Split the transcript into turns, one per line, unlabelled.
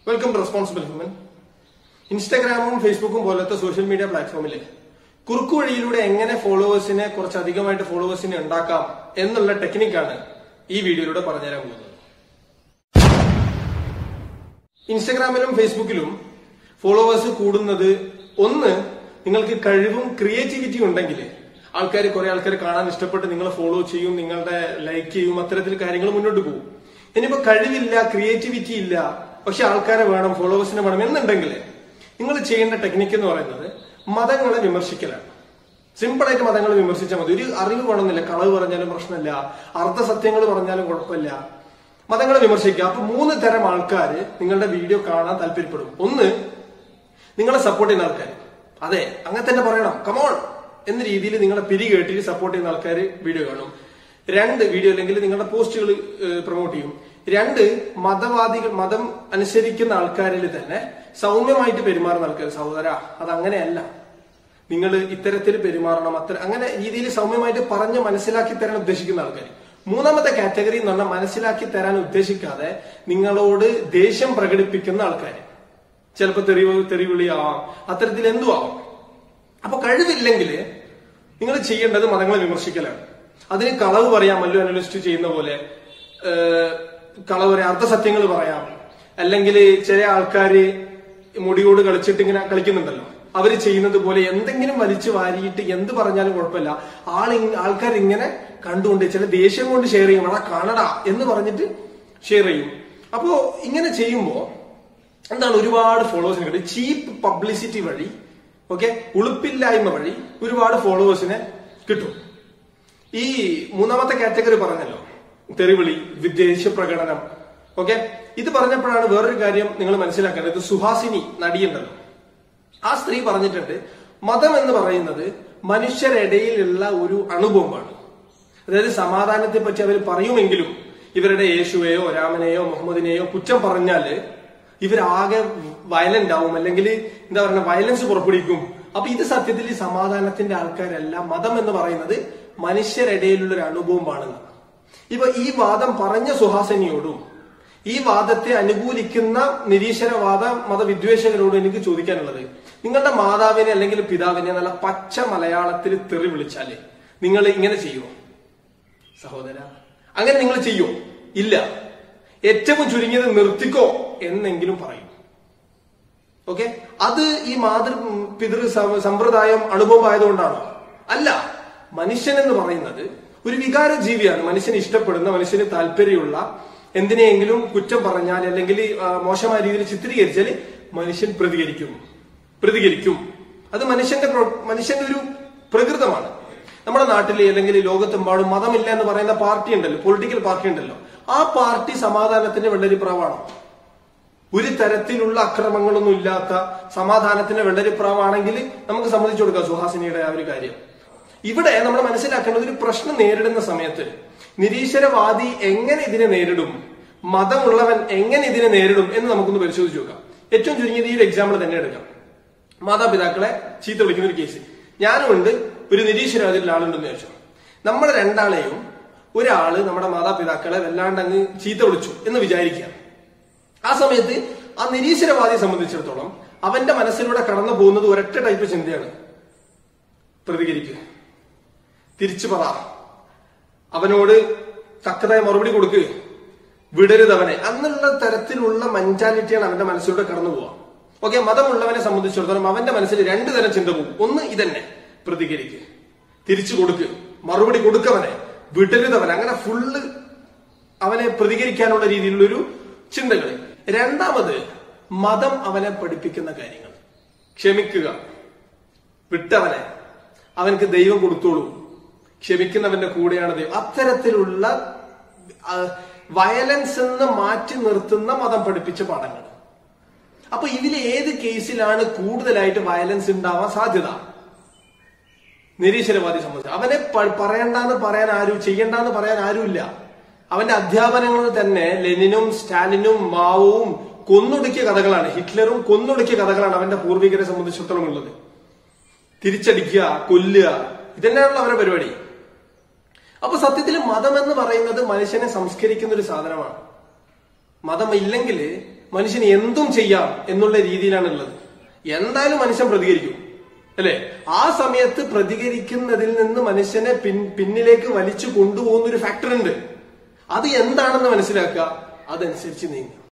Welcome to responsible human. ഇൻസ്റ്റാഗ്രാമും ഫേസ്ബുക്കും പോലത്തെ സോഷ്യൽ മീഡിയ പ്ലാറ്റ്ഫോമില് കുറുക്കു വഴിയിലൂടെ എങ്ങനെ കുറച്ചധികമായിട്ട് ഫോളോവേഴ്സിനെ ഉണ്ടാക്കാം എന്നുള്ള ടെക്നിക്കാണ് ഈ വീഡിയോയിലൂടെ പറഞ്ഞുതരാൻ പോകുന്നത്. ഇൻസ്റ്റാഗ്രാമിലും ഫേസ്ബുക്കിലും ഫോളോവേഴ്സ് കൂടുന്നത് ഒന്ന്, നിങ്ങൾക്ക് കഴിവും ക്രിയേറ്റിവിറ്റിയും ഉണ്ടെങ്കിൽ കുറെ ആൾക്കാർ കാണാൻ ഇഷ്ടപ്പെട്ട് നിങ്ങളെ ഫോളോ ചെയ്യും, നിങ്ങളുടെ ലൈക്ക് ചെയ്യും, അത്തരത്തിൽ കാര്യങ്ങൾ മുന്നോട്ട് പോകും. ഇനിയിപ്പോ കഴിവില്ല, ക്രിയേറ്റിവിറ്റി ഇല്ല, പക്ഷെ ആൾക്കാരെ വേണം, ഫോളോവേഴ്സിനെ വേണം എന്നുണ്ടെങ്കിൽ നിങ്ങൾ ചെയ്യേണ്ട ടെക്നിക്ക് എന്ന് പറയുന്നത് മതങ്ങളെ വിമർശിക്കലാണ്. സിമ്പിളായിട്ട് മതങ്ങളെ വിമർശിച്ചാൽ മതി. ഒരു അറിവ് വേണമെന്നില്ല, കളവ് പറഞ്ഞാലും പ്രശ്നമില്ല, അർദ്ധസത്യങ്ങൾ പറഞ്ഞാലും കുഴപ്പമില്ല, മതങ്ങളെ വിമർശിക്കുക. അപ്പൊ 3 തരം ആൾക്കാർ നിങ്ങളുടെ വീഡിയോ കാണാൻ താല്പര്യപ്പെടും. ഒന്ന്, നിങ്ങളെ സപ്പോർട്ട് ചെയ്യുന്ന ആൾക്കാർ, അതെ അങ്ങനെ തന്നെ പറയണം, കമോൺ എന്ന രീതിയിൽ നിങ്ങളെ പിരികേട്ടിട്ട് സപ്പോർട്ട് ചെയ്യുന്ന ആൾക്കാർ വീഡിയോ കാണും. 2, വീഡിയോ അല്ലെങ്കിൽ നിങ്ങളുടെ പോസ്റ്റുകൾ പ്രൊമോട്ട് ചെയ്യും. 2, മതം അനുസരിക്കുന്ന ആൾക്കാരിൽ തന്നെ സൗമ്യമായിട്ട് പെരുമാറുന്ന ആൾക്കാർ, സഹോദര അതങ്ങനെയല്ല, നിങ്ങൾ ഇത്തരത്തിൽ പെരുമാറണം, അങ്ങനെ രീതിയിൽ സൗമ്യമായിട്ട് പറഞ്ഞ് മനസ്സിലാക്കി തരാൻ ഉദ്ദേശിക്കുന്ന ആൾക്കാർ. 3ാമത്തെ കാറ്റഗറി എന്ന് പറഞ്ഞാൽ മനസ്സിലാക്കി തരാൻ ഉദ്ദേശിക്കാതെ നിങ്ങളോട് ദേഷ്യം പ്രകടിപ്പിക്കുന്ന ആൾക്കാർ, ചിലപ്പോൾ തെറിവിളിയാവാം, അത്തരത്തിൽ എന്തു ആവാം. അപ്പൊ കഴിവില്ലെങ്കിൽ നിങ്ങൾ ചെയ്യേണ്ടത് മതങ്ങളെ വിമർശിക്കലാണ്. അതിന് കളവ് പറയാം, മല്ലു അനലിസ്റ്റ് ചെയ്യുന്ന പോലെ കളവ് പറയാം, അർദ്ധസത്യങ്ങൾ പറയാം. അല്ലെങ്കിൽ ചില ആൾക്കാര് മുടിയോട് കളിച്ചിട്ട് ഇങ്ങനെ കളിക്കുന്നുണ്ടല്ലോ, അവര് ചെയ്യുന്നത് പോലെ എന്തെങ്കിലും വലിച്ചു വാരിയിട്ട് എന്ത് പറഞ്ഞാലും കുഴപ്പമില്ല, ആൾക്കാർ ഇങ്ങനെ കണ്ടുകൊണ്ട് ചില ദേഷ്യം കൊണ്ട് ഷെയർ ചെയ്യും, അടാ കാണടാ എന്ന് പറഞ്ഞിട്ട് ഷെയർ ചെയ്യും. അപ്പോ ഇങ്ങനെ ചെയ്യുമ്പോ എന്താണ്, ഒരുപാട് ഫോളോവേഴ്സിനെ കിട്ടും. ചീപ്പ് പബ്ലിസിറ്റി വഴി, ഓക്കെ, ഉളുപ്പില്ലായ്മ വഴി ഒരുപാട് ഫോളോവേഴ്സിനെ കിട്ടും. ഈ 3ാമത്തെ കാറ്റഗറി പറഞ്ഞല്ലോ, തെറിവിളി, വിദ്വേഷ പ്രകടനം, ഓക്കെ, ഇത് പറഞ്ഞപ്പോഴാണ് വേറൊരു കാര്യം നിങ്ങൾ മനസ്സിലാക്കേണ്ടത്. സുഹാസിനി നടിയുണ്ടല്ലോ, ആ സ്ത്രീ പറഞ്ഞിട്ടുണ്ട്, മതം എന്ന് പറയുന്നത് മനുഷ്യരിടയിലുള്ള ഒരു അണുബോംബാണ്. അതായത് സമാധാനത്തെ പറ്റി അവർ പറയുമെങ്കിലും ഇവരുടെ യേശുവെയോ രാമനെയോ മുഹമ്മദിനെയോ കുറ്റം പറഞ്ഞാല് ഇവരാകെ വയലന്റ് ആവും, അല്ലെങ്കിൽ എന്താ പറയുക, വയലൻസ് പുറപ്പെടുവിക്കും. അപ്പൊ ഇത് സത്യത്തിൽ സമാധാനത്തിന്റെ ആൾക്കാരല്ല. മതം എന്ന് പറയുന്നത് മനുഷ്യരിടയിലുള്ള ഒരു അണുബോംബാണെന്ന്. ഇപ്പൊ ഈ വാദം പറഞ്ഞ സുഹാസിനിയോടും ഈ വാദത്തെ അനുകൂലിക്കുന്ന നിരീശ്വരവാദ മതവിദ്വേഷകരോടും എനിക്ക് ചോദിക്കാനുള്ളത്, നിങ്ങളുടെ മാതാവിനെ അല്ലെങ്കിൽ പിതാവിനെ നല്ല പച്ച മലയാളത്തിൽ തെറി വിളിച്ചാല് നിങ്ങൾ ഇങ്ങനെ ചെയ്യുമോ സഹോദര? അങ്ങനെ നിങ്ങൾ ചെയ്യോ? ഇല്ല. ഏറ്റവും ചുരുങ്ങിയത് നിർത്തിക്കോ എന്നെങ്കിലും പറയും. ഓക്കെ, അത് ഈ പിതൃ സമ്പ്രദായം അനുഭവമായതുകൊണ്ടാണോ? അല്ല. മനുഷ്യൻ എന്ന് പറയുന്നത് ഒരു വികാര ജീവിയാണ്. മനുഷ്യന് ഇഷ്ടപ്പെടുന്ന, മനുഷ്യന് താല്പര്യമുള്ള എന്തിനെങ്കിലും കുറ്റം പറഞ്ഞാൽ അല്ലെങ്കിൽ മോശമായ രീതിയിൽ ചിത്രീകരിച്ചാൽ മനുഷ്യൻ പ്രതികരിക്കും. അത് മനുഷ്യന്റെ ഒരു പ്രകൃതമാണ്. നമ്മുടെ നാട്ടിലെ അല്ലെങ്കിൽ ലോകത്തെമ്പാടും മതമില്ല എന്ന് പറയുന്ന പാർട്ടി ഉണ്ടല്ലോ, പൊളിറ്റിക്കൽ പാർട്ടി ഉണ്ടല്ലോ, ആ പാർട്ടി സമാധാനത്തിന്റെ വെള്ളരിപ്രാവാണോ? ഒരു തരത്തിലുള്ള അക്രമങ്ങളൊന്നും ഇല്ലാത്ത സമാധാനത്തിന്റെ വെള്ളരിപ്രാവാണെങ്കിൽ നമുക്ക് സമ്മതിച്ചു കൊടുക്കാം സുഹാസിനിയുടെ ആ ഒരു കാര്യം. ഇവിടെ നമ്മൾ മനസ്സിലാക്കേണ്ടത്, ഒരു പ്രശ്നം നേരിടുന്ന സമയത്ത് നിരീശ്വരവാദി എങ്ങനെ ഇതിനെ നേരിടും, മതമുള്ളവൻ എങ്ങനെ ഇതിനെ നേരിടും എന്ന് നമുക്കൊന്ന് പരിശോധിച്ച് നോക്കാം. ഏറ്റവും ചുരുങ്ങിയത് ഈ ഒരു എക്സാമ്പിൾ തന്നെ എടുക്കാം. മാതാപിതാക്കളെ ചീത്ത വിളിക്കുന്ന ഒരു കേസ്. ഞാനും ഉണ്ട്, ഒരു നിരീശ്വരവാദിയിൽ ആളുണ്ടെന്ന് ചോദിച്ചു. നമ്മളെ രണ്ടാളെയും ഒരാള് നമ്മുടെ മാതാപിതാക്കളെ വല്ലാണ്ട് അങ്ങ് ചീത്ത വിളിച്ചു എന്ന് വിചാരിക്കുക. ആ സമയത്ത് ആ നിരീശ്വരവാദിയെ സംബന്ധിച്ചിടത്തോളം അവന്റെ മനസ്സിലൂടെ കടന്നു പോകുന്നത് ഒരൊറ്റ ടൈപ്പ് ചിന്തയാണ്: പ്രതികരിക്കുക, തിരിച്ചു പറ, അവനോട് തക്കതായ മറുപടി കൊടുക്കുക, വിടരുതവനെ എന്നുള്ള തരത്തിലുള്ള മെന്റാലിറ്റിയാണ് അവന്റെ മനസ്സിലൂടെ കടന്നു പോവുക. ഓക്കെ, മതമുള്ളവനെ സംബന്ധിച്ചിടത്തോളം അവന്റെ മനസ്സിൽ 2 തരം ചിന്ത പോകും. ഒന്ന് ഇതന്നെ, പ്രതികരിക്കുക, തിരിച്ചു കൊടുക്കുക, മറുപടി കൊടുക്കവനെ, വിടരുതവൻ, അങ്ങനെ ഫുള്ള് അവനെ പ്രതികരിക്കാനുള്ള രീതിയിലുള്ളൊരു ചിന്തകൾ. 2ാമത് മതം അവനെ പഠിപ്പിക്കുന്ന കാര്യങ്ങൾ, ക്ഷമിക്കുക, വിട്ടവനെ, അവനക്ക് ദൈവം കൊടുത്തോളൂ, ക്ഷമിക്കുന്നവന്റെ കൂടെയാണ് ദൈവം, അത്തരത്തിലുള്ള വയലൻസ് എന്ന് മാറ്റി നിർത്തുന്ന മതം പഠിപ്പിച്ച പാഠങ്ങൾ. അപ്പൊ ഇതിൽ ഏത് കേസിലാണ് കൂടുതലായിട്ട് വയലൻസ് ഉണ്ടാവാൻ സാധ്യത? നിരീശ്വരവാദി സംബന്ധിച്ച് അവനെ പറയണ്ടെന്ന് പറയാൻ ആരും, ചെയ്യണ്ടെന്ന് പറയാൻ ആരുമില്ല. അവന്റെ അധ്യാപനങ്ങൾ തന്നെ ലെനിനും സ്റ്റാലിനും മാവോവും കൊന്നൊടുക്കിയ കഥകളാണ്, ഹിറ്റ്ലറും കൊന്നൊടുക്കിയ കഥകളാണ് അവന്റെ പൂർവികരെ സംബന്ധിച്ചിടത്തോളം ഉള്ളത്. തിരിച്ചടിക്കുക, കൊല്ലുക, ഇതന്നെയാണല്ലോ അവരുടെ പരിപാടി. അപ്പൊ സത്യത്തിൽ മതം എന്ന് പറയുന്നത് മനുഷ്യനെ സംസ്കരിക്കുന്ന ഒരു സാധനമാണ്. മതം ഇല്ലെങ്കിൽ മനുഷ്യന് എന്തും ചെയ്യാം എന്നുള്ള രീതിയിലാണ് ഉള്ളത്. എന്തായാലും മനുഷ്യൻ പ്രതികരിക്കും, അല്ലെ? ആ സമയത്ത് പ്രതികരിക്കുന്നതിൽ നിന്ന് മനുഷ്യനെ പിന്നിലേക്ക് വലിച്ചു കൊണ്ടുപോകുന്ന ഒരു ഫാക്ടർ ഉണ്ട്. അത് എന്താണെന്ന് മനസ്സിലാക്കുക, അതനുസരിച്ച് നീങ്ങുക.